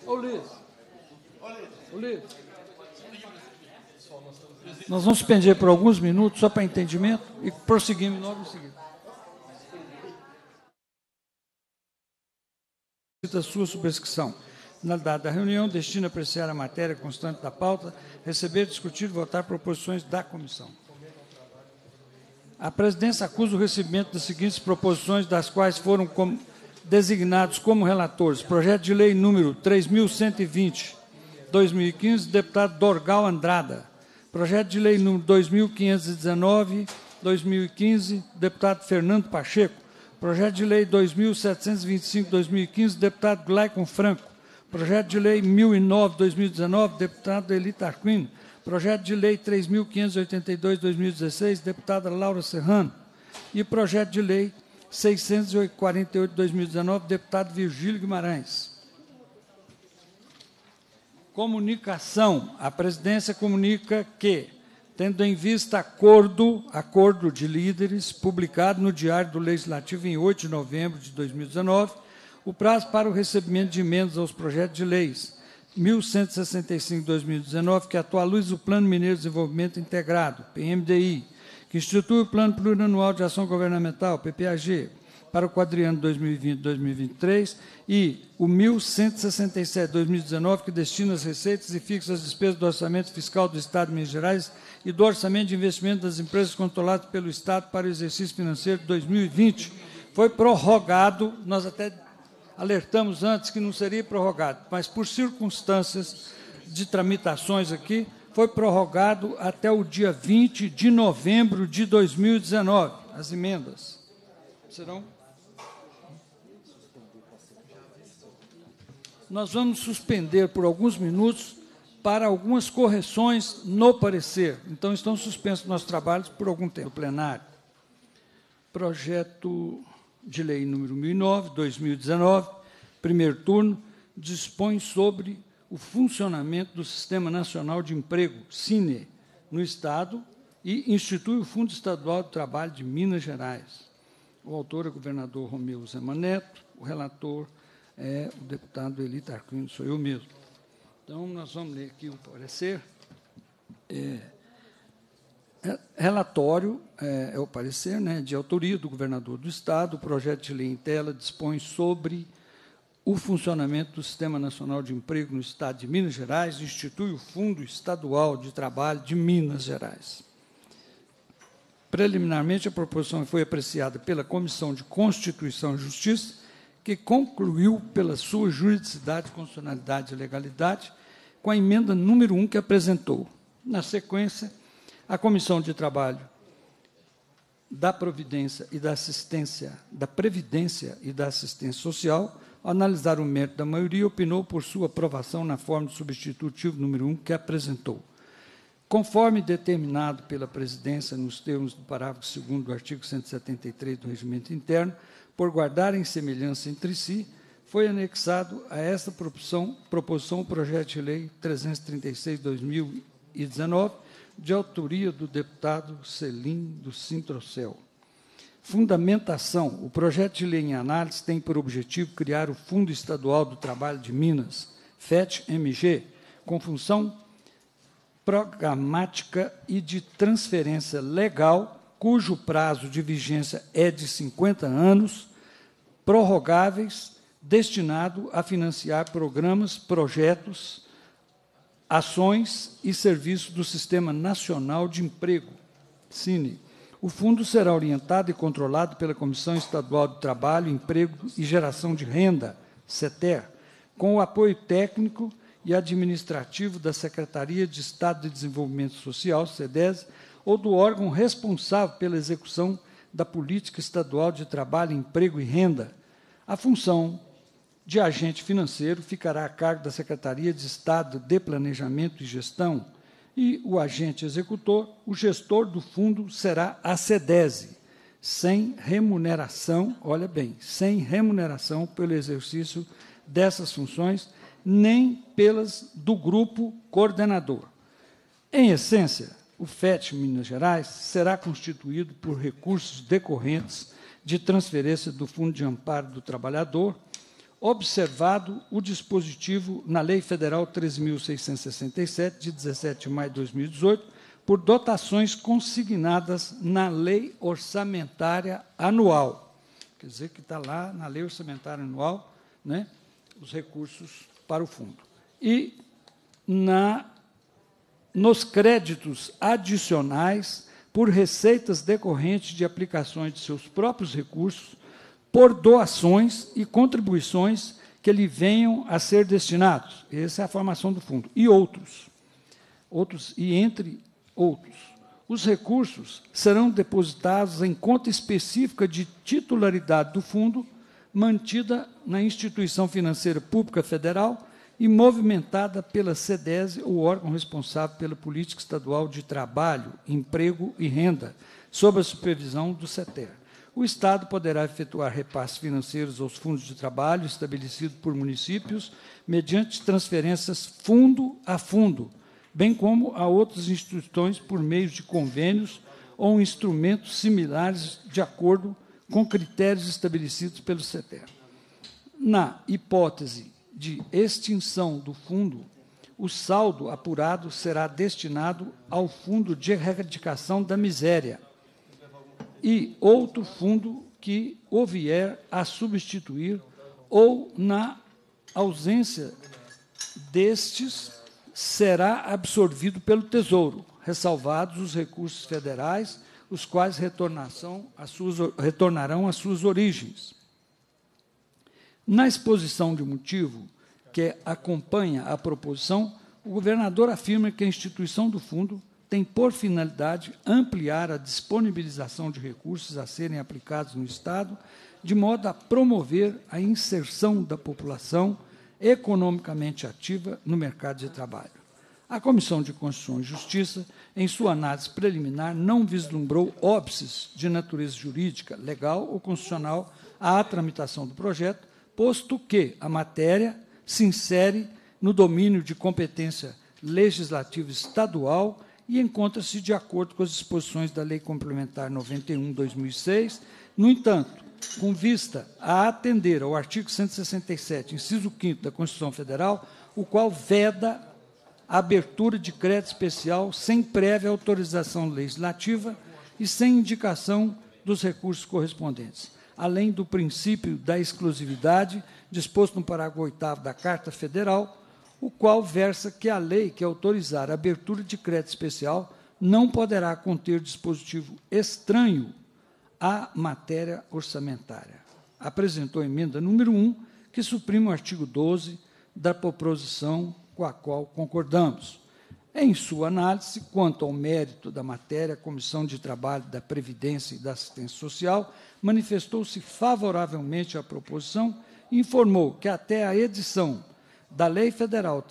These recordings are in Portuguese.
Ulisses. Nós vamos suspender por alguns minutos, só para entendimento, e prosseguimos logo em seguida. A sua subscrição. Finalidade da reunião, destina a apreciar a matéria constante da pauta, receber, discutir e votar proposições da comissão. A presidência acusa o recebimento das seguintes proposições, das quais foram designados como relatores. Projeto de lei número 3.120, 2015, deputado Dorgal Andrada. Projeto de lei número 2.519, 2015, deputado Fernando Pacheco. Projeto de lei 2.725, 2015, deputado Glaicon Franco. Projeto de lei 1009, 2019, deputado Eli Tarquino. Projeto de lei 3.582, 2016, deputada Laura Serrano. E projeto de lei 648, 2019, deputado Virgílio Guimarães. Comunicação. A presidência comunica que, tendo em vista acordo de líderes, publicado no Diário do Legislativo em 8 de novembro de 2019, o prazo para o recebimento de emendas aos projetos de leis 1165/2019, que atualiza o Plano Mineiro de Desenvolvimento Integrado, PMDI, que institui o Plano Plurianual de Ação Governamental, PPAG, para o quadriênio 2020-2023, e o 1167/2019, que destina as receitas e fixa as despesas do orçamento fiscal do Estado de Minas Gerais e do orçamento de investimento das empresas controladas pelo Estado para o exercício financeiro de 2020. Foi prorrogado, nós até alertamos antes que não seria prorrogado, mas por circunstâncias de tramitações aqui, foi prorrogado até o dia 20 de novembro de 2019, as emendas. Serão? Nós vamos suspender por alguns minutos para algumas correções no parecer. Então, estão suspensos nossos trabalhos por algum tempo. Plenário. Projeto de lei número 1009, 2019, primeiro turno, dispõe sobre o funcionamento do Sistema Nacional de Emprego, SINE, no Estado, e institui o Fundo Estadual do Trabalho de Minas Gerais. O autor é o governador Romeu Zema Neto, o relator é o deputado Eli Tarquino, sou eu mesmo. Então, nós vamos ler aqui o parecer. Relatório, é o parecer, né, de autoria do governador do Estado. O projeto de lei em tela dispõe sobre o funcionamento do Sistema Nacional de Emprego no Estado de Minas Gerais, institui o Fundo Estadual de Trabalho de Minas Gerais. Preliminarmente, a proposição foi apreciada pela Comissão de Constituição e Justiça, que concluiu pela sua juridicidade, constitucionalidade e legalidade, com a emenda número 1 que apresentou. Na sequência, a Comissão de Trabalho, da Previdência e da Assistência Social, ao analisar o mérito da maioria, opinou por sua aprovação na forma do substitutivo número 1 que apresentou. Conforme determinado pela Presidência nos termos do parágrafo 2º do artigo 173 do Regimento Interno, por guardarem semelhança entre si, foi anexado a esta proposição o projeto de lei 336/2019, de autoria do deputado Celim do Sintrocel. Fundamentação. O projeto de lei em análise tem por objetivo criar o Fundo Estadual do Trabalho de Minas, FET-MG, com função programática e de transferência legal, cujo prazo de vigência é de 50 anos, prorrogáveis, destinado a financiar programas, projetos, ações e serviços do Sistema Nacional de Emprego, SINE. O fundo será orientado e controlado pela Comissão Estadual do Trabalho, Emprego e Geração de Renda, CETER, com o apoio técnico e administrativo da Secretaria de Estado de Desenvolvimento Social, SEDES, ou do órgão responsável pela execução da Política Estadual de Trabalho, Emprego e Renda. A função de agente financeiro ficará a cargo da Secretaria de Estado de Planejamento e Gestão, e o agente executor, o gestor do fundo, será a SEDES, sem remuneração, olha bem, sem remuneração pelo exercício dessas funções, nem pelas do grupo coordenador. Em essência, o FET Minas Gerais será constituído por recursos decorrentes de transferência do Fundo de Amparo do Trabalhador observado o dispositivo na Lei Federal 13.667, de 17 de maio de 2018, por dotações consignadas na Lei Orçamentária Anual. Quer dizer, que está lá na Lei Orçamentária Anual, né, os recursos para o fundo. E nos créditos adicionais por receitas decorrentes de aplicações de seus próprios recursos, por doações e contribuições que lhe venham a ser destinados. Essa é a formação do fundo. E entre outros. Os recursos serão depositados em conta específica de titularidade do fundo, mantida na instituição financeira pública federal e movimentada pela SEDESE, o órgão responsável pela política estadual de trabalho, emprego e renda, sob a supervisão do CETER. O Estado poderá efetuar repasses financeiros aos fundos de trabalho estabelecidos por municípios mediante transferências fundo a fundo, bem como a outras instituições por meio de convênios ou instrumentos similares de acordo com critérios estabelecidos pelo CETER. Na hipótese de extinção do fundo, o saldo apurado será destinado ao Fundo de Erradicação da Miséria e outro fundo que o vier a substituir ou, na ausência destes, será absorvido pelo Tesouro, ressalvados os recursos federais, os quais retornarão às suas origens. Na exposição de motivo que acompanha a proposição, o governador afirma que a instituição do fundo tem por finalidade ampliar a disponibilização de recursos a serem aplicados no Estado, de modo a promover a inserção da população economicamente ativa no mercado de trabalho. A Comissão de Constituição e Justiça, em sua análise preliminar, não vislumbrou óbices de natureza jurídica, legal ou constitucional à tramitação do projeto, posto que a matéria se insere no domínio de competência legislativa estadual e encontra-se de acordo com as disposições da Lei Complementar 91/2006. No entanto, com vista a atender ao artigo 167, inciso 5º da Constituição Federal, o qual veda a abertura de crédito especial sem prévia autorização legislativa e sem indicação dos recursos correspondentes, além do princípio da exclusividade disposto no parágrafo 8º da Carta Federal, o qual versa que a lei que autorizar a abertura de crédito especial não poderá conter dispositivo estranho à matéria orçamentária. Apresentou a emenda número 1, que suprime o artigo 12 da proposição com a qual concordamos. Em sua análise, quanto ao mérito da matéria, a Comissão de Trabalho, da Previdência e da Assistência Social manifestou-se favoravelmente à proposição e informou que até a edição da Lei Federal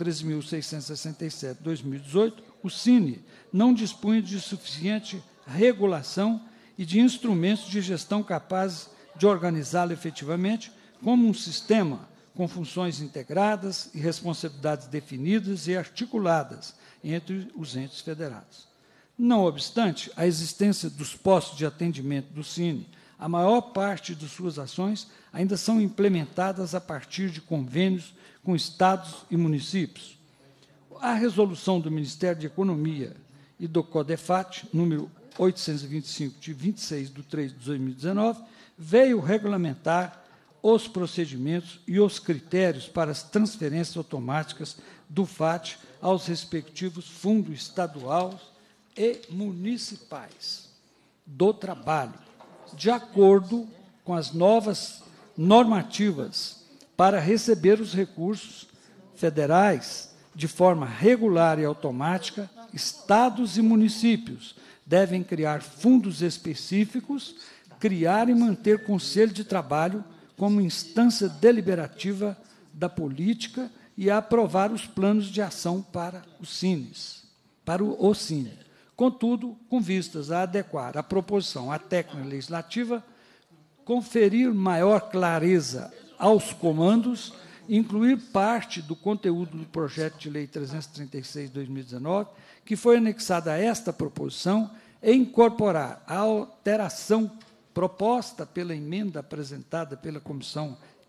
13.667/2018, o Cine não dispunha de suficiente regulação e de instrumentos de gestão capazes de organizá-lo efetivamente como um sistema com funções integradas e responsabilidades definidas e articuladas entre os entes federados. Não obstante a existência dos postos de atendimento do Cine, a maior parte de suas ações ainda são implementadas a partir de convênios com estados e municípios. A resolução do Ministério de Economia e do CODEFAT, número 825, de 26/3/2019, veio regulamentar os procedimentos e os critérios para as transferências automáticas do FAT aos respectivos fundos estaduais e municipais do trabalho, de acordo com as novas normativas para receber os recursos federais de forma regular e automática. Estados e municípios devem criar fundos específicos, criar e manter conselho de trabalho como instância deliberativa da política e aprovar os planos de ação para os Cines, para o Cine. Contudo, com vistas a adequar a proposição à técnica legislativa, conferir maior clareza aos comandos, incluir parte do conteúdo do projeto de lei 336/2019, que foi anexada a esta proposição, e incorporar a alteração proposta pela emenda apresentada pela Comissão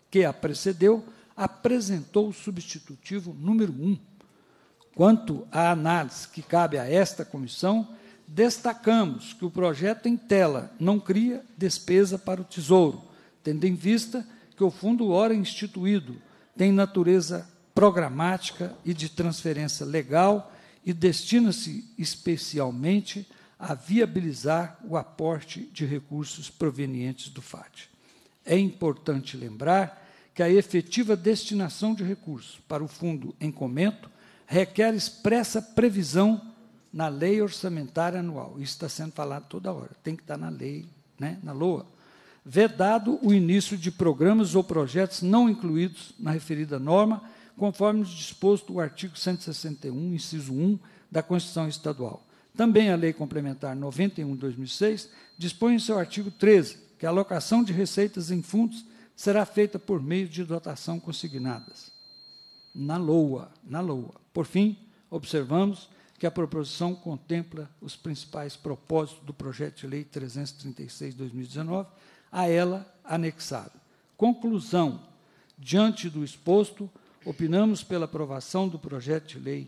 que a precedeu, apresentou o substitutivo número 1. Quanto à análise que cabe a esta comissão, destacamos que o projeto em tela não cria despesa para o Tesouro, tendo em vista que o fundo ora instituído tem natureza programática e de transferência legal e destina-se especialmente a viabilizar o aporte de recursos provenientes do FAT. É importante lembrar que a efetiva destinação de recursos para o fundo em comento requer expressa previsão na lei orçamentária anual. Isso está sendo falado toda hora, tem que estar na lei, né, na LOA. Vedado o início de programas ou projetos não incluídos na referida norma, conforme disposto o artigo 161, inciso 1, da Constituição Estadual. Também a Lei Complementar 91 de 2006 dispõe em seu artigo 13 que a alocação de receitas em fundos será feita por meio de dotação consignadas na LOA. Por fim, observamos que a proposição contempla os principais propósitos do projeto de lei 336 de 2019, a ela anexado. Conclusão: diante do exposto, opinamos pela aprovação do projeto de lei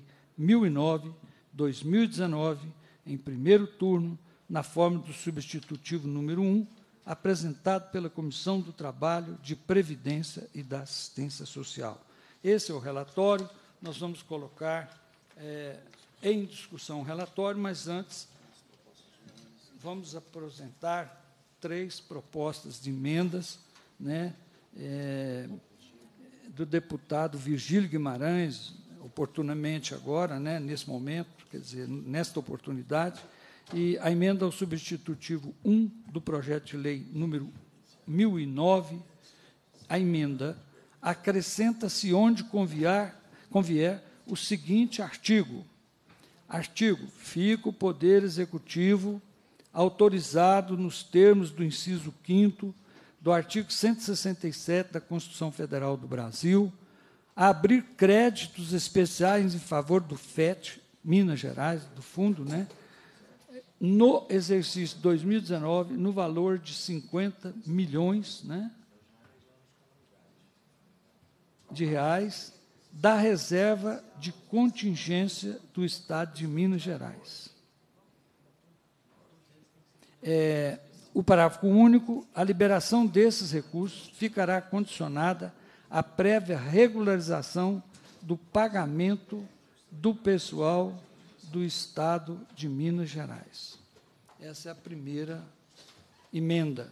1009/2019, em primeiro turno, na forma do substitutivo número 1, apresentado pela Comissão do Trabalho, de Previdência e da Assistência Social. Esse é o relatório. Nós vamos colocar em discussão o relatório, mas antes vamos apresentar 3 propostas de emendas, né, do deputado Virgílio Guimarães, oportunamente agora, né, nesse momento, quer dizer, nesta oportunidade, e a emenda ao substitutivo 1 do projeto de lei número 1009, a emenda acrescenta-se onde convier o seguinte artigo. Artigo: fica o Poder Executivo autorizado nos termos do inciso 5º do artigo 167 da Constituição Federal do Brasil a abrir créditos especiais em favor do FET, Minas Gerais, do fundo, né, no exercício 2019, no valor de 50 milhões, né, de reais, da reserva de contingência do Estado de Minas Gerais. O parágrafo único: a liberação desses recursos ficará condicionada à prévia regularização do pagamento do pessoal do Estado de Minas Gerais. Essa é a primeira emenda.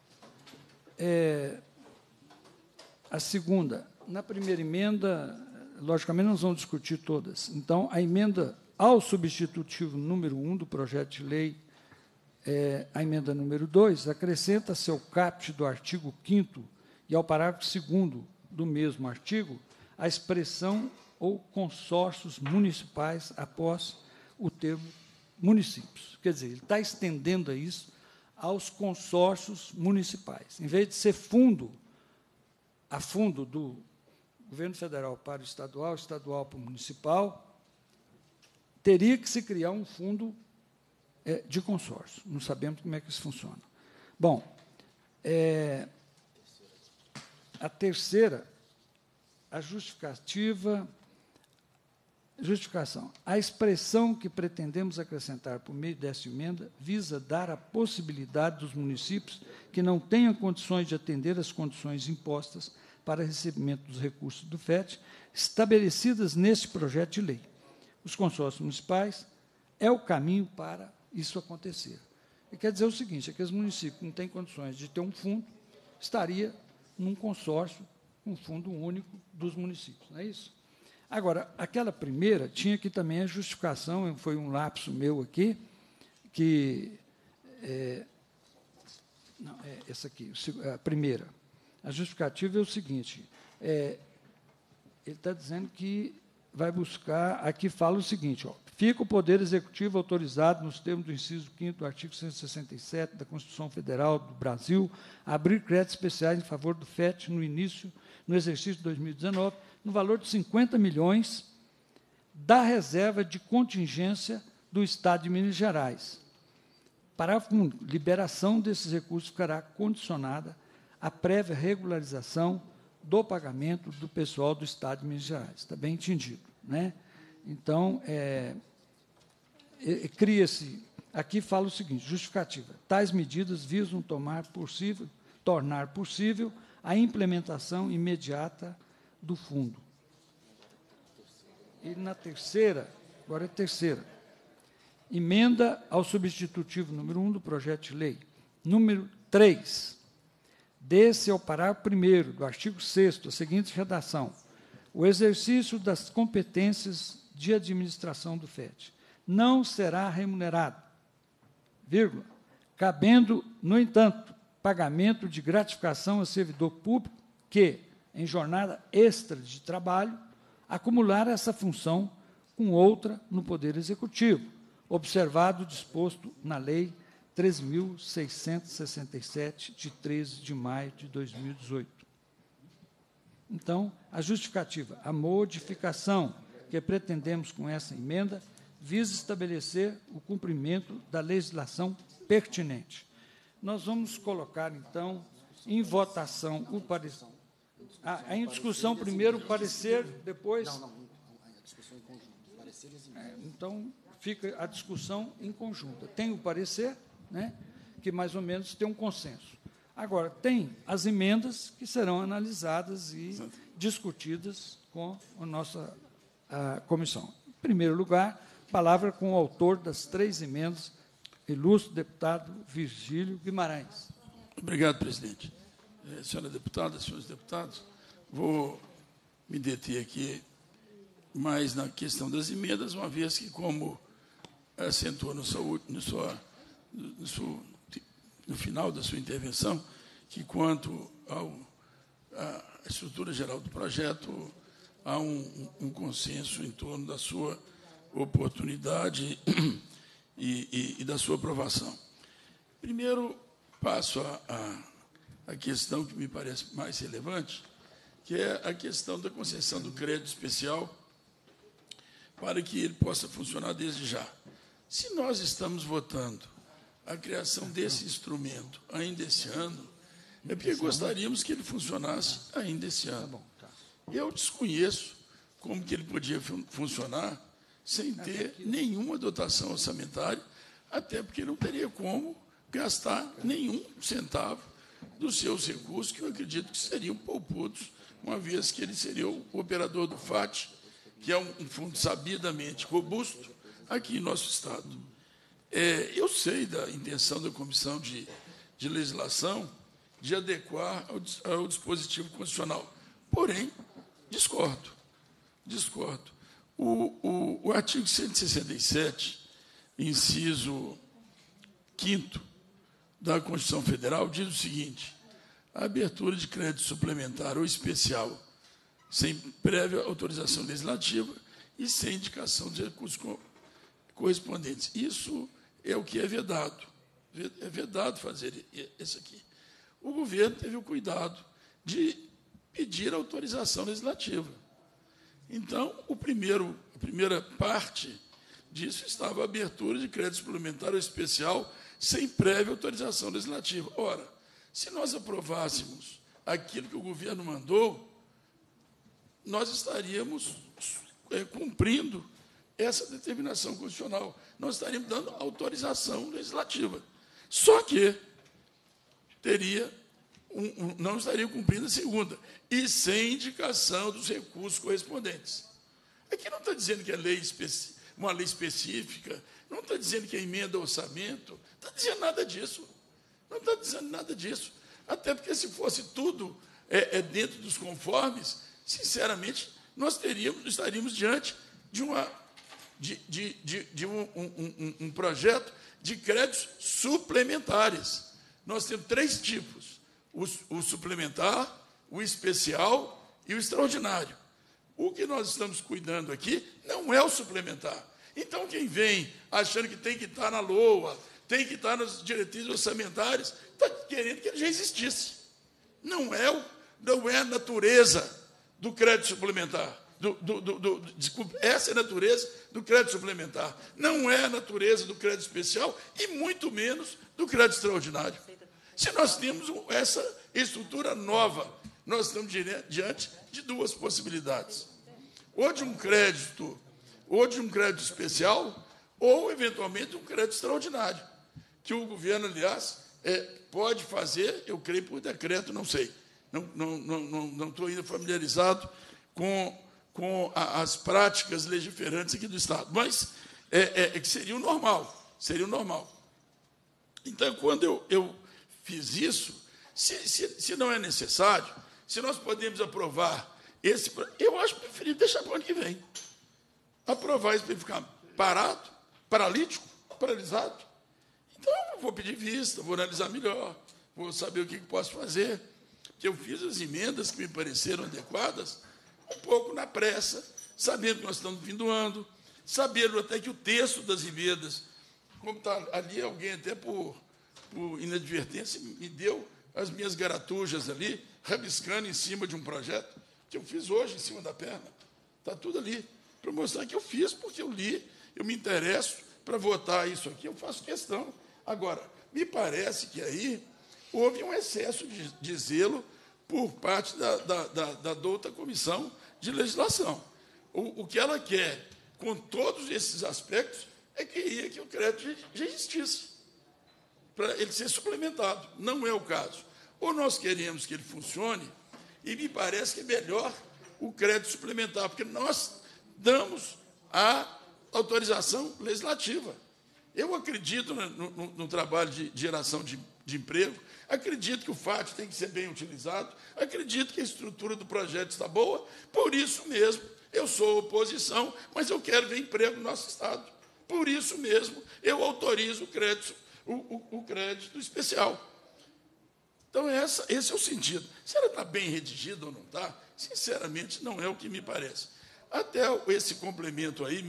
A segunda: na primeira emenda, logicamente, nós vamos discutir todas. Então, a emenda ao substitutivo número 1 do projeto de lei, a emenda número 2, acrescenta-se ao caput do artigo 5º e ao parágrafo 2º do mesmo artigo a expressão ou consórcios municipais após o termo municípios. Quer dizer, ele está estendendo isso aos consórcios municipais. Em vez de ser fundo, a fundo do governo federal para o estadual, estadual para o municipal, teria que se criar um fundo de consórcio. Não sabemos como é que isso funciona. Bom, a terceira, a justificação. A expressão que pretendemos acrescentar por meio desta emenda visa dar a possibilidade dos municípios que não tenham condições de atender às condições impostas para recebimento dos recursos do FET, estabelecidas neste projeto de lei. Os consórcios municipais é o caminho para isso acontecer. E quer dizer o seguinte: aqueles municípios que não têm condições de ter um fundo, estaria num consórcio, um fundo único dos municípios, não é isso? Agora, aquela primeira tinha aqui também a justificação, foi um lapso meu aqui, que... essa aqui, a primeira. A justificativa é o seguinte, ele está dizendo que vai buscar, aqui fala o seguinte, fica o Poder Executivo autorizado, nos termos do inciso 5º do artigo 167 da Constituição Federal do Brasil, a abrir créditos especiais em favor do FET no exercício de 2019, no valor de 50 milhões da reserva de contingência do Estado de Minas Gerais. Parágrafo único: liberação desses recursos ficará condicionada à prévia regularização do pagamento do pessoal do Estado de Minas Gerais. Está bem entendido, né? Então, cria-se... Aqui fala o seguinte, justificativa. Tais medidas visam tornar possível a implementação imediata do fundo. E na terceira, agora é a terceira, emenda ao substitutivo número 1 do projeto de lei. Número 3, desse ao parágrafo 1º do artigo 6º, a seguinte redação: o exercício das competências de administração do FET não será remunerado, vírgula, cabendo, no entanto, pagamento de gratificação a servidor público que, em jornada extra de trabalho, acumular essa função com outra no Poder Executivo, observado o disposto na Lei 3.667, de 13 de maio de 2018. Então, a justificativa, a modificação que pretendemos com essa emenda visa estabelecer o cumprimento da legislação pertinente. Nós vamos colocar, então, em votação o parecer. Em discussão, primeiro o parecer, depois... Não, a discussão em conjunto. Pareceres e então, fica a discussão em conjunto. Tem o parecer, né, que mais ou menos tem um consenso. Agora, tem as emendas que serão analisadas e discutidas com a nossa comissão. Em primeiro lugar, palavra com o autor das 3 emendas, ilustre deputado Virgílio Guimarães. Obrigado, presidente. Senhora deputada, senhores deputados, vou me deter aqui mais na questão das emendas, uma vez que, como acentuou no final da sua intervenção, que quanto à estrutura geral do projeto, há um consenso em torno da sua oportunidade e da sua aprovação. Primeiro, passo a questão que me parece mais relevante, que é a questão da concessão do crédito especial para que ele possa funcionar desde já. Se nós estamos votando a criação desse instrumento ainda esse ano, é porque gostaríamos que ele funcionasse ainda esse ano. Eu desconheço como que ele podia funcionar sem ter nenhuma dotação orçamentária, até porque não teria como gastar nenhum centavo dos seus recursos, que eu acredito que seriam poupudos, uma vez que ele seria o operador do FAT, que é um fundo sabidamente robusto aqui em nosso Estado. Eu sei da intenção da Comissão de Legislação de adequar ao dispositivo constitucional, porém, discordo. O artigo 167, inciso 5º da Constituição Federal, diz o seguinte: a abertura de crédito suplementar ou especial, sem prévia autorização legislativa e sem indicação de recursos correspondentes. Isso é o que é vedado. É vedado fazer isso aqui. O governo teve o cuidado de pedir autorização legislativa. Então, a primeira parte disso estava a abertura de crédito suplementar ou especial sem prévia autorização legislativa. Ora, se nós aprovássemos aquilo que o governo mandou, nós estaríamos cumprindo essa determinação constitucional. Nós estaríamos dando autorização legislativa. Só que não estaria cumprindo a segunda, e sem indicação dos recursos correspondentes. Aqui não está dizendo que é uma lei específica, não está dizendo que é emenda ao orçamento, não está dizendo nada disso. Não está dizendo nada disso. Até porque, se fosse tudo dentro dos conformes, sinceramente, nós estaríamos diante de um projeto de créditos suplementares. Nós temos 3 tipos: o suplementar, o especial e o extraordinário. O que nós estamos cuidando aqui não é o suplementar. Então, quem vem achando que tem que estar na LOA, tem que estar nas diretrizes orçamentárias, está querendo que ele já existisse. Não é a natureza do crédito suplementar. Desculpe, essa é a natureza do crédito suplementar. Não é a natureza do crédito especial e muito menos do crédito extraordinário. Se nós temos essa estrutura nova nós estamos diante de duas possibilidades. Ou de um crédito especial, ou, eventualmente, um crédito extraordinário, que o governo, aliás, pode fazer, eu creio, por decreto, não sei. Não estou ainda familiarizado com as práticas legiferantes aqui do Estado, mas que seria o normal, Então, quando eu fiz isso, se não é necessário, se nós podemos aprovar eu acho preferível deixar para o ano que vem. Aprovar isso para ele ficar parado, paralítico, paralisado. Então, eu vou pedir vista, vou analisar melhor, vou saber o que posso fazer. Porque eu fiz as emendas que me pareceram adequadas, um pouco na pressa, sabendo que nós estamos no fim do ano, sabendo até que o texto das emendas, como está ali, alguém até por inadvertência me deu as minhas garatujas ali, rabiscando em cima de um projeto que eu fiz hoje, em cima da perna. Está tudo ali, para mostrar que eu fiz, porque eu li, eu me interesso para votar isso aqui, eu faço questão. Agora, me parece que aí houve um excesso de zelo por parte da douta Comissão de Legislação. O que ela quer, com todos esses aspectos, é que o crédito já existisse, para ele ser suplementado. Não é o caso. Ou nós queremos que ele funcione, e me parece que é melhor o crédito suplementar, porque nós damos a autorização legislativa. Eu acredito no trabalho de geração de emprego, acredito que o FAT tem que ser bem utilizado, acredito que a estrutura do projeto está boa, por isso mesmo eu sou oposição, mas eu quero ver emprego no nosso Estado. Por isso mesmo eu autorizo o crédito especial. Então, esse é o sentido. Se ela está bem redigida ou não está, sinceramente, não é o que me parece. Até esse complemento aí,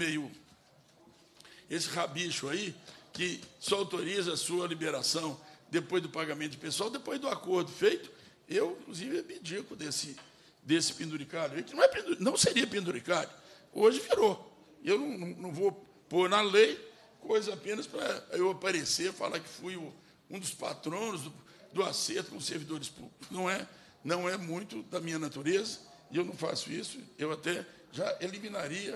esse rabicho aí, que só autoriza a sua liberação depois do pagamento de pessoal, depois do acordo feito, eu, inclusive, abdico desse penduricário, que não seria penduricário, hoje virou. Eu não vou pôr na lei coisa apenas para eu aparecer, falar que fui um dos patronos do acerto com os servidores públicos. Não é muito da minha natureza, e eu não faço isso, eu até já eliminaria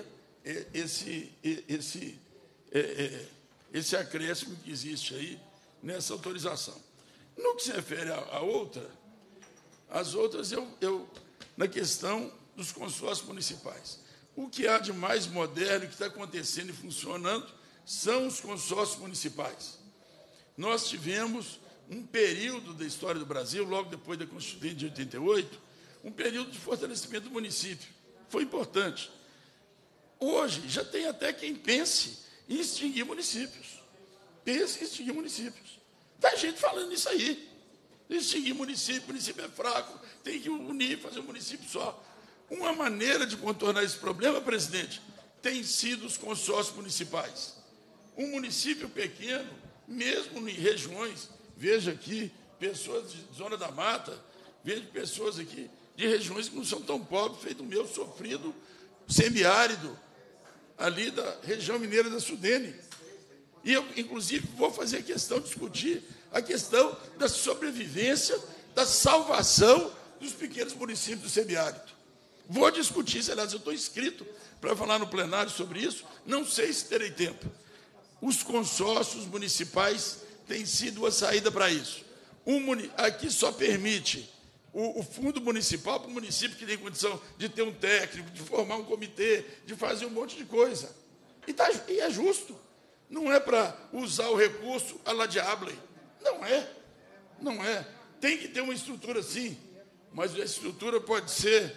esse acréscimo que existe aí nessa autorização. No que se refere à outra, as outras, na questão dos consórcios municipais, o que há de mais moderno que está acontecendo e funcionando são os consórcios municipais. Nós tivemos um período da história do Brasil, logo depois da Constituinte de 88, um período de fortalecimento do município. Foi importante. Hoje, já tem até quem pense em extinguir municípios. Pense em extinguir municípios. Tem gente falando isso aí. Extinguir município é fraco, tem que unir, fazer um município só. Uma maneira de contornar esse problema, presidente, tem sido os consórcios municipais. Um município pequeno, mesmo em regiões, veja aqui, pessoas de Zona da Mata, vejo pessoas aqui de regiões que não são tão pobres, feito o meu sofrido semiárido, ali da região mineira da Sudene. E eu, inclusive, vou fazer questão de discutir a questão da sobrevivência, da salvação dos pequenos municípios do semiárido. Vou discutir, aliás, eu estou inscrito para falar no plenário sobre isso, não sei se terei tempo. Os consórcios municipais têm sido a saída para isso. Aqui só permite o fundo municipal para o município que tem condição de ter um técnico, de formar um comitê, de fazer um monte de coisa. E é justo. Não é para usar o recurso à la diablem. Não é. Tem que ter uma estrutura, sim, mas a estrutura pode ser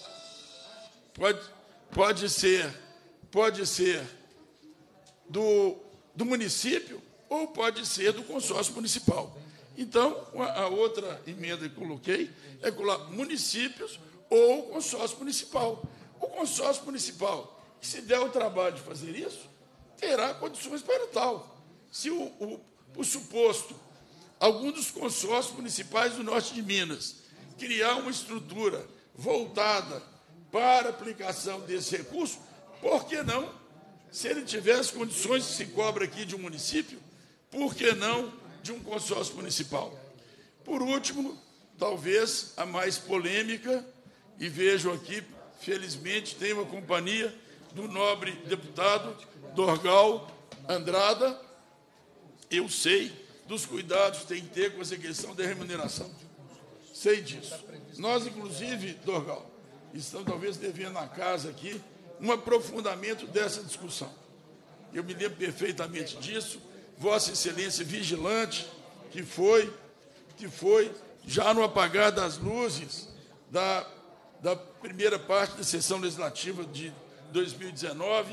do município ou pode ser do consórcio municipal. Então, a outra emenda que coloquei é colocar municípios ou consórcio municipal. O consórcio municipal, se der o trabalho de fazer isso, terá condições para tal. Se o suposto, algum dos consórcios municipais do norte de Minas criar uma estrutura voltada para a aplicação desse recurso, por que não? Se ele tivesse condições que se cobra aqui de um município, por que não de um consórcio municipal? Por último, talvez a mais polêmica, e vejo aqui, felizmente, tem uma companhia do nobre deputado Dorgal Andrada. Eu sei dos cuidados que tem que ter com essa questão da remuneração. Sei disso. Nós, inclusive, Dorgal, estamos talvez devendo na casa aqui um aprofundamento dessa discussão. Eu me lembro perfeitamente disso. Vossa Excelência vigilante, que foi já no apagar das luzes da primeira parte da sessão legislativa de 2019,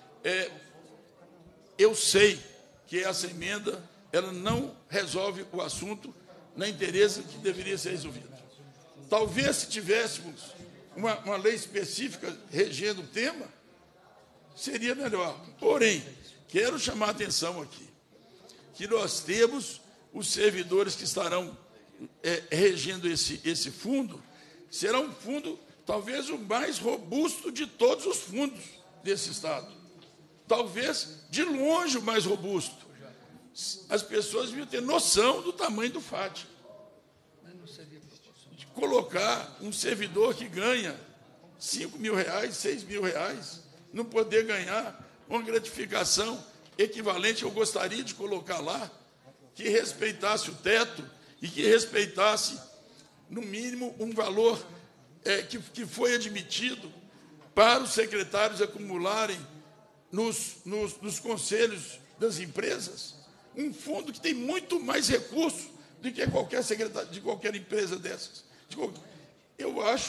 eu sei que essa emenda ela não resolve o assunto na inteireza que deveria ser resolvido. Talvez, se tivéssemos uma lei específica regendo o tema, seria melhor. Porém, quero chamar a atenção aqui, que nós temos os servidores que estarão regendo esse fundo, será um fundo talvez o mais robusto de todos os fundos desse Estado. Talvez, de longe, o mais robusto. As pessoas deviam ter noção do tamanho do FAT. De colocar um servidor que ganha R$5.000, R$6.000, não poder ganhar uma gratificação equivalente, eu gostaria de colocar lá, que respeitasse o teto e que respeitasse, no mínimo, um valor que foi admitido para os secretários acumularem nos conselhos das empresas, um fundo que tem muito mais recursos do que qualquer secretário de qualquer empresa dessas. Eu acho,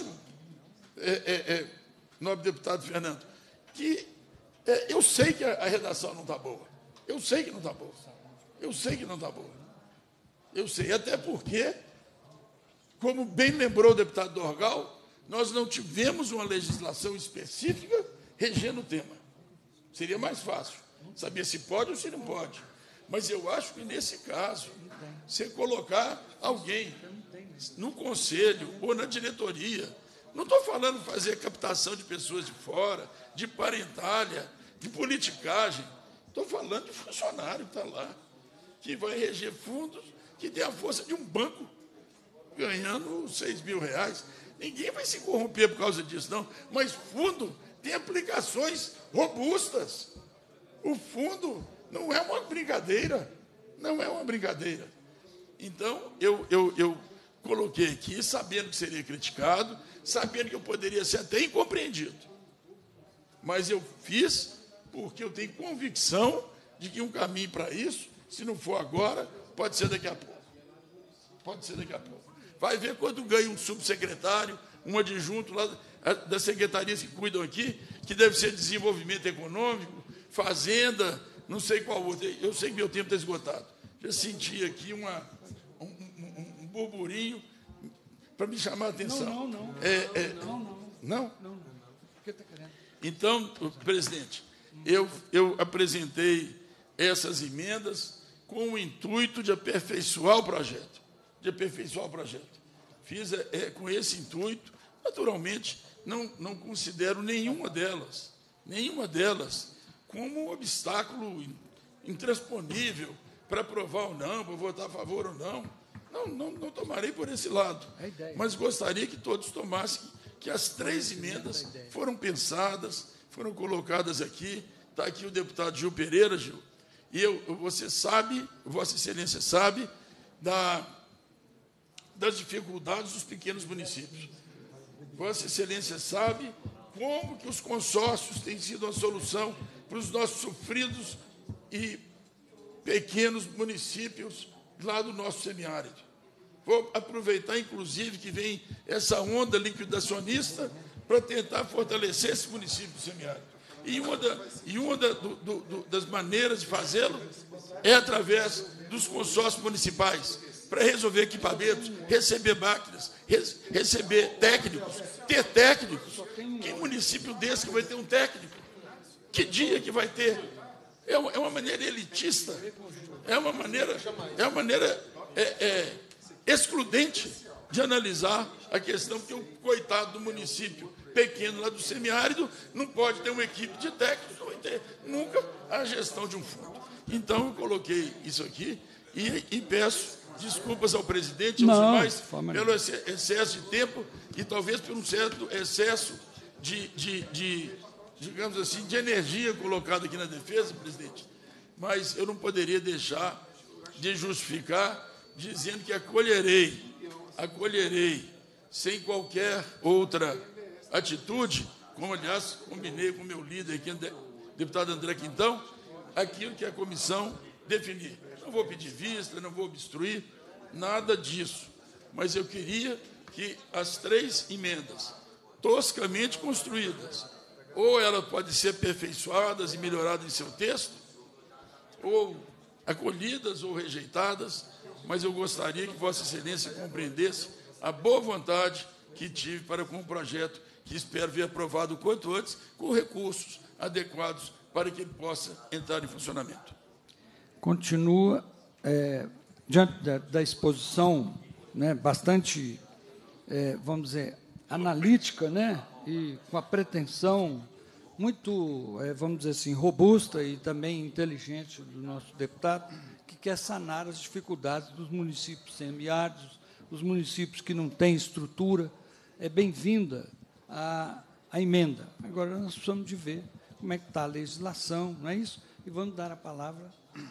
nobre deputado Fernando, que eu sei que a redação não está boa. Eu sei que não está boa. Eu sei que não está boa. Eu sei, até porque, como bem lembrou o deputado Dorgal, nós não tivemos uma legislação específica regendo o tema. Seria mais fácil saber se pode ou se não pode. Mas eu acho que, nesse caso, você colocar alguém no conselho ou na diretoria, não estou falando fazer captação de pessoas de fora, de parentalha, de politicagem, estou falando de funcionário que está lá, que vai reger fundos que tem a força de um banco ganhando R$6.000. Ninguém vai se corromper por causa disso, não. Mas fundo tem aplicações robustas. O fundo não é uma brincadeira. Não é uma brincadeira. Então, eu coloquei aqui, sabendo que seria criticado, sabendo que eu poderia ser até incompreendido. Mas eu fiz porque eu tenho convicção de que um caminho para isso, se não for agora, pode ser daqui a pouco. Pode ser daqui a pouco. Vai ver quando ganha um subsecretário, um adjunto lá das secretarias que cuidam aqui, que deve ser desenvolvimento econômico, fazenda, não sei qual outra. Eu sei que meu tempo está esgotado. Já senti aqui um burburinho para me chamar a atenção. Não? Então, presidente, eu apresentei essas emendas com o intuito de aperfeiçoar o projeto. Fiz com esse intuito. Naturalmente, não considero nenhuma delas como um obstáculo intransponível para aprovar ou não, para votar a favor ou não. Não tomarei por esse lado. Mas gostaria que todos tomassem que as 3 emendas foram pensadas, foram colocadas aqui. Está aqui o deputado Gil Pereira, Gil. E você sabe, Vossa Excelência sabe, das dificuldades dos pequenos municípios. Vossa Excelência sabe como que os consórcios têm sido a solução para os nossos sofridos e pequenos municípios lá do nosso semiárido. Vou aproveitar, inclusive, que vem essa onda liquidacionista para tentar fortalecer esse município do semiárido. E uma das maneiras de fazê-lo é através dos consórcios municipais, para resolver equipamentos, receber máquinas, receber técnicos, ter técnicos. Que município desse que vai ter um técnico? Que dia que vai ter? É uma maneira elitista, é uma maneira excludente de analisar a questão, porque o coitado do município pequeno lá do semiárido não pode ter uma equipe de técnicos, não vai ter nunca a gestão de um fundo. Então, eu coloquei isso aqui e peço desculpas ao presidente e aos Não, demais forma pelo excesso de tempo e talvez por um certo excesso digamos assim, de energia colocada aqui na defesa, presidente. Mas eu não poderia deixar de justificar dizendo que acolherei, sem qualquer outra atitude, como, aliás, combinei com o meu líder aqui, o deputado André Quintão, aquilo que a comissão definir. Não vou pedir vista, não vou obstruir, nada disso. Mas eu queria que as 3 emendas, toscamente construídas, ou elas podem ser aperfeiçoadas e melhoradas em seu texto, ou acolhidas ou rejeitadas, mas eu gostaria que Vossa Excelência compreendesse a boa vontade que tive para com o projeto, que espero ver aprovado o quanto antes, com recursos adequados para que ele possa entrar em funcionamento. Continua, diante da exposição, né, bastante, vamos dizer, analítica, né, e com a pretensão muito, vamos dizer assim, robusta e também inteligente do nosso deputado, que quer sanar as dificuldades dos municípios semiáridos, os municípios que não têm estrutura. É bem-vinda a emenda. Agora, nós precisamos de ver como é que está a legislação, não é isso? E vamos dar a palavra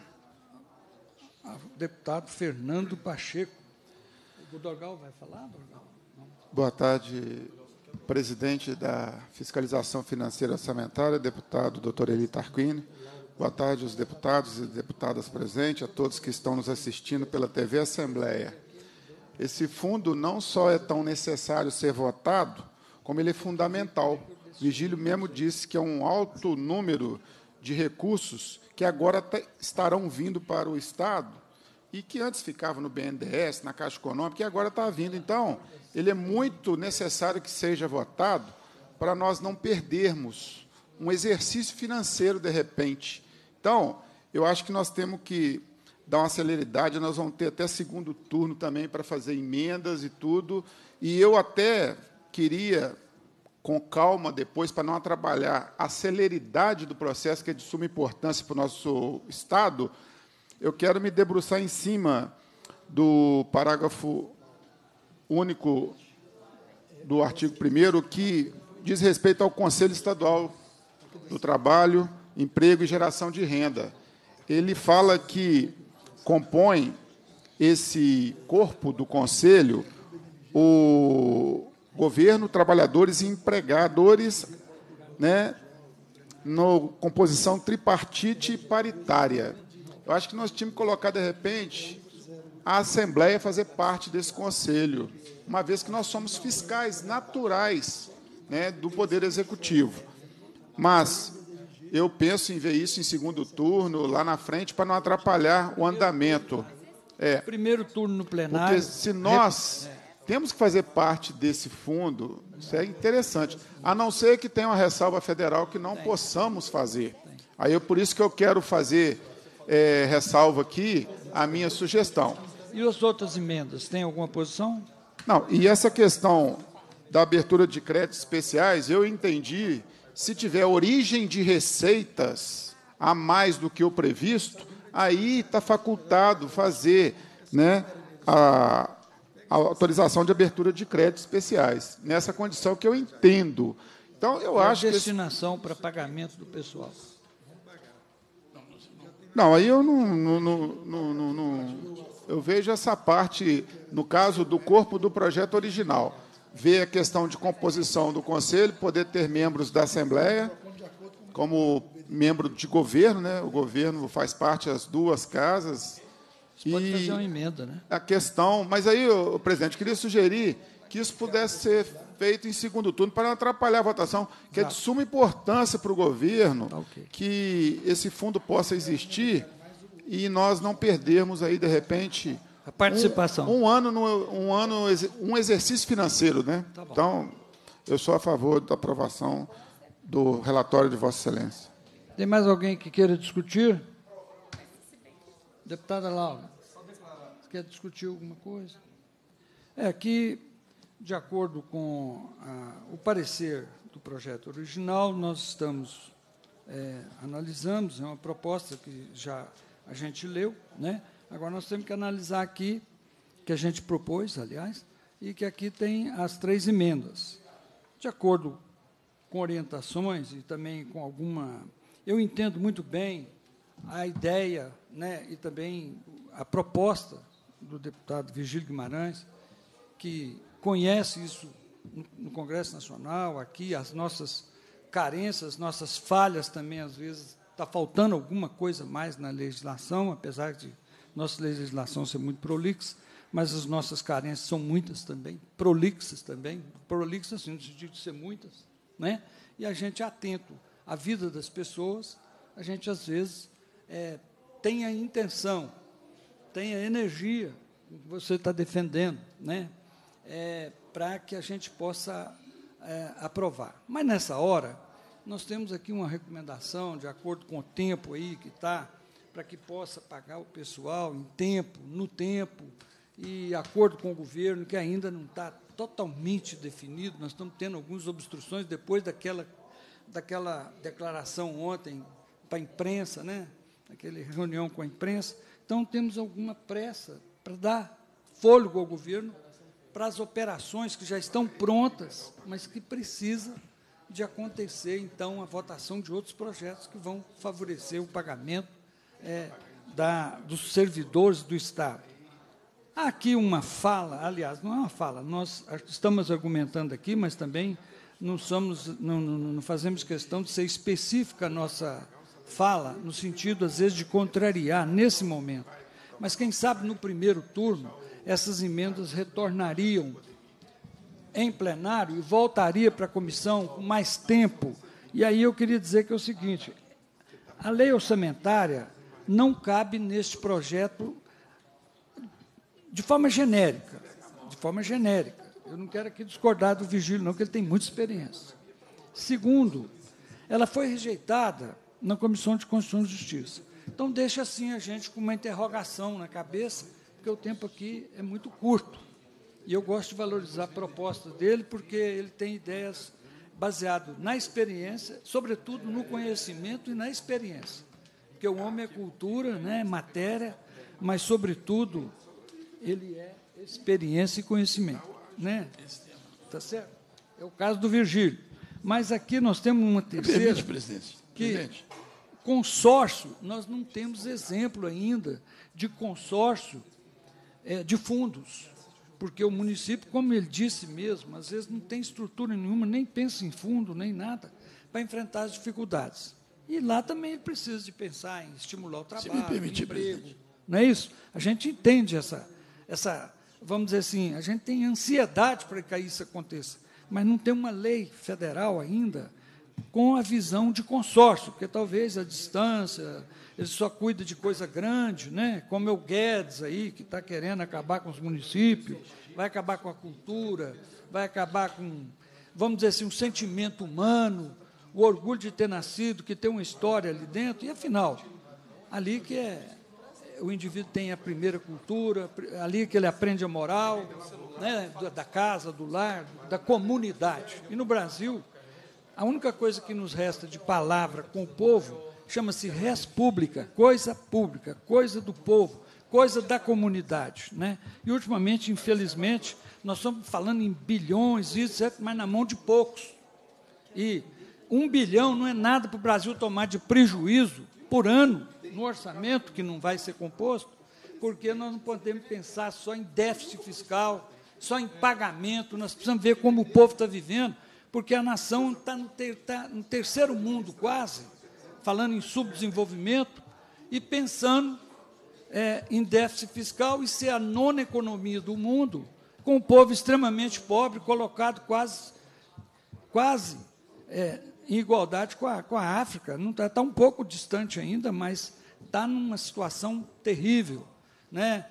ao deputado Fernando Pacheco. O Dorgal vai falar, Dorgal? Não. Boa tarde, presidente da Fiscalização Financeira Orçamentária, deputado Dr. Eli Tarquini. Boa tarde aos deputados e deputadas presentes, a todos que estão nos assistindo pela TV Assembleia. Esse fundo não só é tão necessário ser votado, como ele é fundamental. Vigílio mesmo disse que é um alto número de recursos que agora estarão vindo para o Estado e que antes ficavam no BNDES, na Caixa Econômica, e agora está vindo. Então, ele é muito necessário que seja votado para nós não perdermos um exercício financeiro, de repente. Então, eu acho que nós temos que dar uma celeridade, nós vamos ter até segundo turno também para fazer emendas e tudo, e eu até queria, com calma depois, para não atrapalhar a celeridade do processo, que é de suma importância para o nosso Estado, eu quero me debruçar em cima do parágrafo único do artigo 1º, que diz respeito ao Conselho Estadual do Trabalho, Emprego e Geração de Renda. Ele fala que compõe esse corpo do Conselho o governo, trabalhadores e empregadores, né, na composição tripartite e paritária. Eu acho que nós tínhamos que colocar, de repente, a Assembleia fazer parte desse Conselho, uma vez que nós somos fiscais naturais, né, do Poder Executivo. Mas eu penso em ver isso em segundo turno, lá na frente, para não atrapalhar o andamento. Primeiro turno no plenário. Porque se nós temos que fazer parte desse fundo, isso é interessante, a não ser que tenha uma ressalva federal que não possamos fazer. Aí é por isso que eu quero fazer ressalva aqui a minha sugestão. E as outras emendas, tem alguma posição? Não, e essa questão da abertura de créditos especiais, eu entendi, se tiver origem de receitas a mais do que o previsto, aí está facultado fazer, né, a autorização de abertura de créditos especiais, nessa condição que eu entendo. Então, eu acho que... destinação para pagamento do pessoal. Não, aí eu eu vejo essa parte, no caso do corpo do projeto original, ver a questão de composição do Conselho, poder ter membros da Assembleia, como membro de governo, né? O governo faz parte das duas casas. Você pode fazer uma emenda, né? A questão, mas aí, presidente, queria sugerir que isso pudesse ser feito em segundo turno, para não atrapalhar a votação, que é de suma importância para o governo que esse fundo possa existir e nós não perdermos aí, de repente, a participação. Um exercício financeiro, né? Tá bom. Então, eu sou a favor da aprovação do relatório de Vossa Excelência. Tem mais alguém que queira discutir? Deputada Laura, você quer discutir alguma coisa? Aqui, de acordo com o parecer do projeto original, nós estamos analisamos, é uma proposta que já a gente leu, né? Agora nós temos que analisar aqui que a gente propôs, aliás, e que aqui tem as 3 emendas. De acordo com orientações e também com alguma... Eu entendo muito bem a ideia, né, e também a proposta do deputado Virgílio Guimarães, que conhece isso no Congresso Nacional, aqui, as nossas carências, nossas falhas também, às vezes, está faltando alguma coisa mais na legislação, apesar de nossa legislação ser muito prolixa, mas as nossas carências são muitas também, prolixas, assim, no sentido de ser muitas, né? E a gente, atento à vida das pessoas, a gente, às vezes, tem a intenção, tem a energia que você está defendendo, né? Para que a gente possa aprovar. Mas, nessa hora, nós temos aqui uma recomendação, de acordo com o tempo aí que está, para que possa pagar o pessoal em tempo, no tempo, e de acordo com o governo, que ainda não está totalmente definido. Nós estamos tendo algumas obstruções depois daquela declaração ontem para a imprensa, né? Aquela reunião com a imprensa. Então, temos alguma pressa para dar fôlego ao governo para as operações que já estão prontas, mas que precisa de acontecer, então, a votação de outros projetos que vão favorecer o pagamento dos servidores do Estado. Há aqui uma fala, aliás, não é uma fala, nós estamos argumentando aqui, mas também não fazemos questão de ser específica a nossa fala, no sentido, às vezes, de contrariar nesse momento. Mas, quem sabe, no primeiro turno, essas emendas retornariam em plenário e voltaria para a comissão com mais tempo. E aí eu queria dizer que é o seguinte, a lei orçamentária não cabe neste projeto de forma genérica, Eu não quero aqui discordar do Virgílio, não, porque ele tem muita experiência. Segundo, ela foi rejeitada na Comissão de Constituição e Justiça. Então, deixa assim a gente com uma interrogação na cabeça, porque o tempo aqui é muito curto. E eu gosto de valorizar a proposta dele, porque ele tem ideias baseadas na experiência, sobretudo no conhecimento e na experiência. Porque o homem é cultura, né, matéria, mas, sobretudo, ele é experiência e conhecimento. Né? Tá certo? É o caso do Virgílio. Mas aqui nós temos uma terceira... Presidente. Consórcio, nós não temos exemplo ainda de consórcio de fundos, porque o município, como ele disse mesmo, às vezes não tem estrutura nenhuma, nem pensa em fundo, nem nada, para enfrentar as dificuldades. E lá também ele precisa de pensar em estimular o trabalho, se me permitir, emprego. presidente. Não é isso? A gente entende essa, vamos dizer assim, a gente tem ansiedade para que isso aconteça, mas não tem uma lei federal ainda com a visão de consórcio, porque talvez a distância, ele só cuida de coisa grande, né? Como é o Guedes aí, que está querendo acabar com os municípios, vai acabar com a cultura, vai acabar com, vamos dizer assim, um sentimento humano, o orgulho de ter nascido, que tem uma história ali dentro, e, afinal, ali que o indivíduo tem a primeira cultura, ali que ele aprende a moral, né, da casa, do lar, da comunidade. E, no Brasil, a única coisa que nos resta de palavra com o povo chama-se res pública, coisa do povo, coisa da comunidade. Né? E, ultimamente, infelizmente, nós estamos falando em bilhões, etc., mas na mão de poucos. E 1 bilhão não é nada para o Brasil tomar de prejuízo por ano no orçamento, que não vai ser composto, porque nós não podemos pensar só em déficit fiscal, só em pagamento, nós precisamos ver como o povo está vivendo, porque a nação está no terceiro mundo quase, falando em subdesenvolvimento e pensando em déficit fiscal e ser a 9ª economia do mundo, com o povo extremamente pobre, colocado quase em igualdade com a África. Não está um pouco distante ainda, mas está numa situação terrível. Né?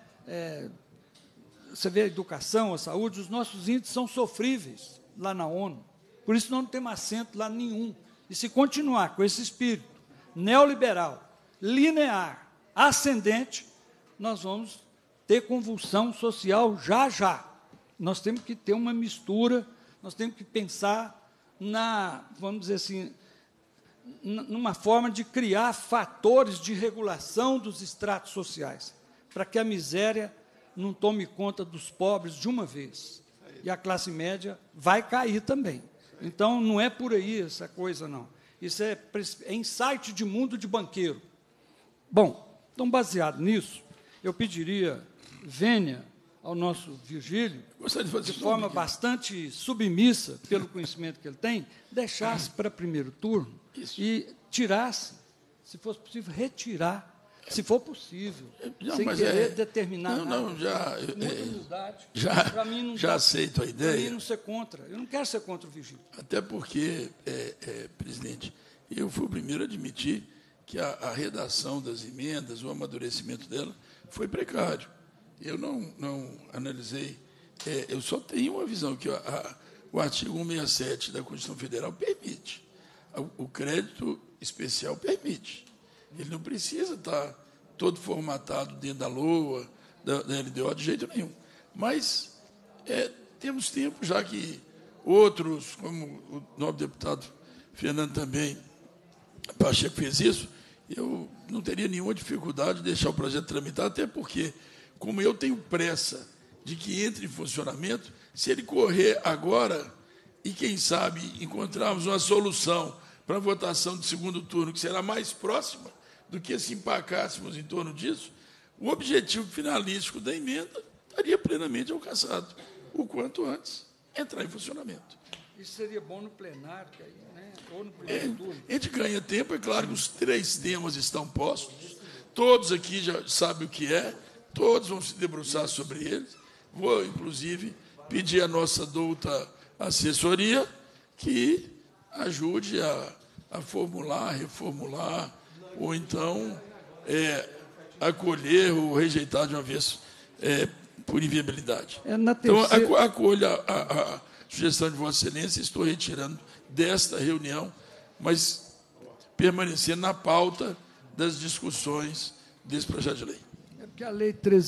Você vê a educação, a saúde, os nossos índices são sofríveis lá na ONU. Por isso, não temos assento lá nenhum. E se continuar com esse espírito neoliberal, linear, ascendente, nós vamos ter convulsão social já. Nós temos que ter uma mistura, nós temos que pensar vamos dizer assim, numa forma de criar fatores de regulação dos estratos sociais, para que a miséria não tome conta dos pobres de uma vez. E a classe média vai cair também. Então, não é por aí essa coisa, não. Isso é insight de mundo de banqueiro. Bom, então, baseado nisso, eu pediria vênia ao nosso Virgílio, de forma bastante submissa, pelo conhecimento que ele tem, deixasse para primeiro turno e tirasse, se fosse possível, retirar, se for possível, sem querer determinar nada. Não, muita humildade. Já, mim não já aceito a ideia. Para mim não ser contra. Eu não quero ser contra o Virgílio. Até porque, presidente, eu fui o primeiro a admitir que a redação das emendas, o amadurecimento dela, foi precário. Eu não analisei, eu só tenho uma visão que o artigo 167 da Constituição Federal permite. O crédito especial permite. Ele não precisa estar todo formatado dentro da LOA, da LDO, de jeito nenhum. Mas temos tempo, já que outros, como o nobre deputado Fernando também, Pacheco fez isso, eu não teria nenhuma dificuldade de deixar o projeto tramitar, até porque, como eu tenho pressa de que entre em funcionamento, se ele correr agora e, quem sabe, encontrarmos uma solução para a votação de segundo turno, que será mais próxima do que se empacássemos em torno disso, o objetivo finalístico da emenda estaria plenamente alcançado, o quanto antes entrar em funcionamento. Isso seria bom no plenário, né? Ou no primeiro turno. A gente ganha tempo, é claro que os 3 temas estão postos, todos aqui já sabem o que é, todos vão se debruçar sobre eles. Vou, inclusive, pedir à nossa douta assessoria que ajude a formular, reformular, ou então acolher ou rejeitar de uma vez por inviabilidade. Então, acolha a sugestão de Vossa Excelência, estou retirando desta reunião, mas permanecendo na pauta das discussões desse projeto de lei. É porque a Lei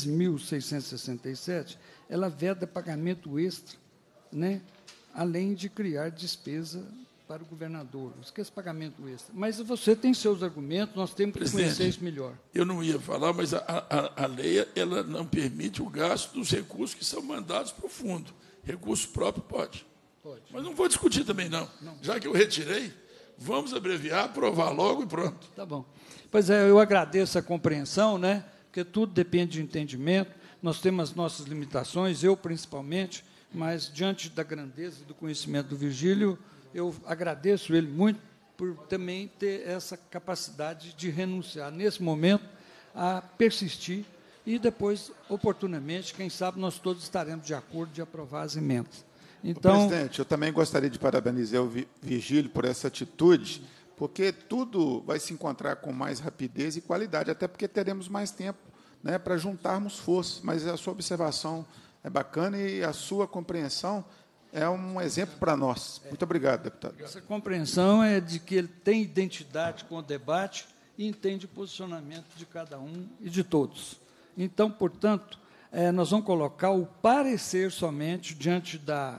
13.667, ela veda pagamento extra, né, além de criar despesa para o governador. Esquece pagamento extra. Mas você tem seus argumentos, nós temos que conhecer isso melhor. Eu não ia falar, mas a lei ela não permite o gasto dos recursos que são mandados para o fundo. Recurso próprio pode. Mas não vou discutir também, não. Já que eu retirei, vamos abreviar, aprovar logo e pronto. Tá bom. Pois é, eu agradeço a compreensão, né? Porque tudo depende de entendimento. Nós temos as nossas limitações, eu principalmente, mas diante da grandeza e do conhecimento do Virgílio, eu agradeço ele muito por também ter essa capacidade de renunciar, nesse momento, a persistir e depois, oportunamente, quem sabe, nós todos estaremos de acordo de aprovar as emendas. Então, presidente, eu também gostaria de parabenizar o Virgílio por essa atitude, porque tudo vai se encontrar com mais rapidez e qualidade, até porque teremos mais tempo, né, para juntarmos forças. Mas a sua observação é bacana e a sua compreensão é um exemplo para nós. Muito obrigado, deputado. Essa compreensão é de que ele tem identidade com o debate e entende o posicionamento de cada um e de todos. Então, portanto, nós vamos colocar o parecer somente diante da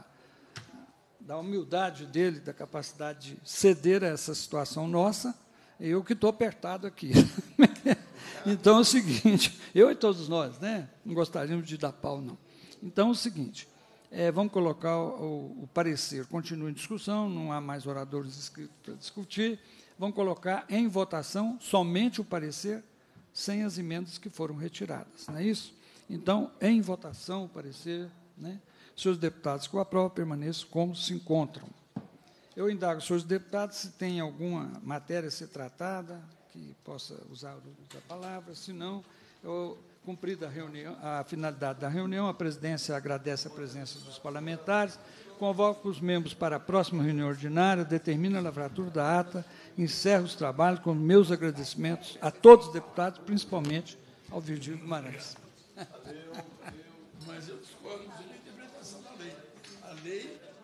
humildade dele, da capacidade de ceder a essa situação nossa. Eu que estou apertado aqui. Então, é o seguinte, eu e todos nós, né, não gostaríamos de dar pau, não. Então, é o seguinte, vamos colocar o parecer, continua em discussão, não há mais oradores inscritos para discutir, vamos colocar em votação somente o parecer, sem as emendas que foram retiradas, não é isso? Então, em votação, o parecer, né, senhores deputados que o aprovam, permaneçam como se encontram. Eu indago, senhores deputados, se tem alguma matéria a ser tratada, que possa usar a palavra, se não, cumprida a finalidade da reunião, a presidência agradece a presença dos parlamentares, convoca os membros para a próxima reunião ordinária, determina a lavratura da ata, encerra os trabalhos com meus agradecimentos a todos os deputados, principalmente ao Virgílio Guimarães. Mas eu discordo da interpretação da lei. A lei